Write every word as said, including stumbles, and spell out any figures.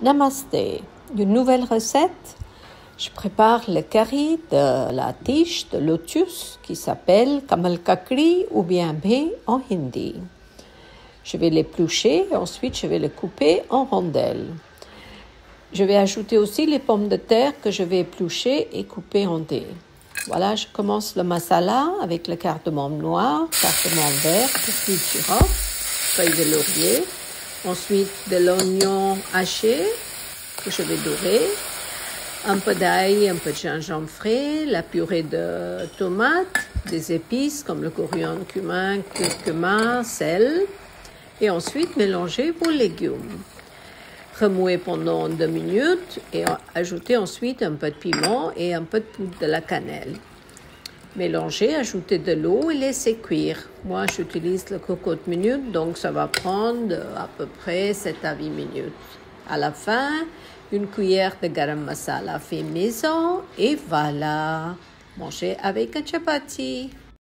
Namasté, une nouvelle recette. Je prépare le curry de la tige de lotus qui s'appelle kamal kakri ou bien bhe en hindi. Je vais l'éplucher et ensuite je vais le couper en rondelles. Je vais ajouter aussi les pommes de terre que je vais éplucher et couper en dés. Voilà, je commence le masala avec le cardamome noir, cardamome vert, petit girofle, feuilles de laurier. Ensuite, de l'oignon haché que je vais dorer, un peu d'ail, un peu de gingembre frais, la purée de tomates, des épices comme le coriandre, cumin, curcuma, sel, et ensuite mélanger vos légumes. Remouer pendant deux minutes et ajouter ensuite un peu de piment et un peu de poudre de la cannelle. Mélanger, ajouter de l'eau et laisser cuire. Moi, j'utilise le cocotte minute, donc ça va prendre à peu près sept à huit minutes. À la fin, une cuillère de garam masala fait maison et voilà, manger avec un chapati.